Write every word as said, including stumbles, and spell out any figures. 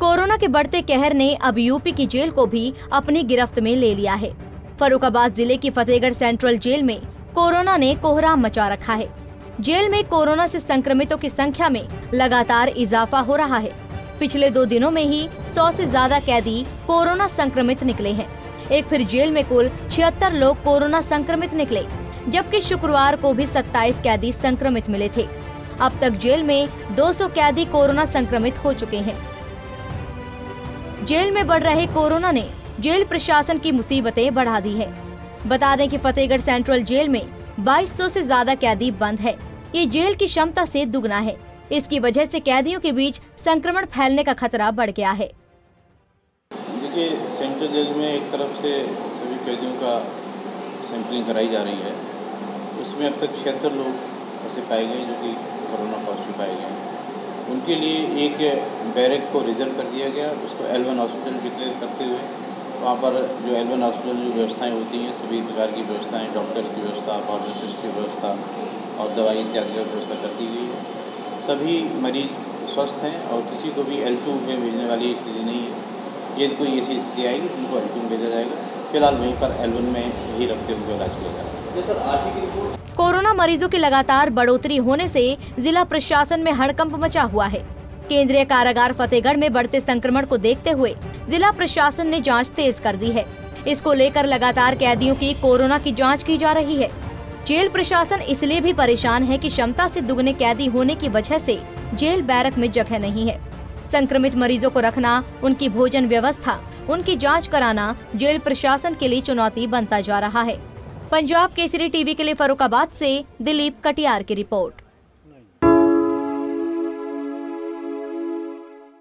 Corona के बढ़ते कहर ने अब यूपी की जेल को भी अपनी गिरफ्त में ले लिया है। फर्रुखाबाद जिले की फतेहगढ़ सेंट्रल जेल में कोरोना ने कोहराम मचा रखा है। जेल में कोरोना से संक्रमितों की संख्या में लगातार इजाफा हो रहा है। पिछले दो दिनों में ही सौ से ज्यादा कैदी कोरोना संक्रमित निकले हैं। एक फिर जेल में कुल छिहत्तर लोग कोरोना संक्रमित निकले, जबकि शुक्रवार को भी सत्ताईस कैदी संक्रमित मिले थे। अब तक जेल में दो सौ कैदी कोरोना संक्रमित हो चुके हैं। जेल में बढ़ रहे कोरोना ने जेल प्रशासन की मुसीबतें बढ़ा दी है। बता दें कि फतेहगढ़ सेंट्रल जेल में बाईस सौ से ज्यादा कैदी बंद है। ये जेल की क्षमता से दुगना है। इसकी वजह से कैदियों के बीच संक्रमण फैलने का खतरा बढ़ गया है। देखिए, सेंट्रल जेल में एक तरफ से सभी कैदियों का सैंपलिंग कराई जा रही है। उसमें अब तक छिहत्तर लोग ऐसे पाए गए जो कि कोरोना पॉजिटिव पाए गए हैं। उनके लिए एक बैरक को रिजर्व कर दिया गया, उसको एल वन हॉस्पिटल डिक्लेयर करते हुए वहाँ पर जो एल वन हॉस्पिटल जो व्यवस्थाएँ होती हैं, सभी प्रकार की व्यवस्थाएँ, डॉक्टर्स की व्यवस्था, फार्मासिस्ट की व्यवस्था और दवाई इत्यादि की व्यवस्था कर दी गई है। सभी मरीज स्वस्थ हैं और किसी को भी एल टू में भेजने वाली स्थिति नहीं है। यदि कोई ऐसी स्थिति आएगी तो उनको एल टू में भेजा जाएगा। फिलहाल वहीं पर एल वन में ही रखते हुए इलाज किया जाएगा। सर, आज की रिपोर्ट। कोरोना मरीजों की लगातार बढ़ोतरी होने से जिला प्रशासन में हड़कंप मचा हुआ है। केंद्रीय कारागार फतेहगढ़ में बढ़ते संक्रमण को देखते हुए जिला प्रशासन ने जांच तेज कर दी है। इसको लेकर लगातार कैदियों की कोरोना की जांच की जा रही है। जेल प्रशासन इसलिए भी परेशान है कि क्षमता से दुगने कैदी होने की वजह से जेल बैरक में जगह नहीं है। संक्रमित मरीजों को रखना, उनकी भोजन व्यवस्था, उनकी जांच कराना जेल प्रशासन के लिए चुनौती बनता जा रहा है। पंजाब केसरी टीवी के लिए फर्रुखाबाद से दिलीप कटियार की रिपोर्ट।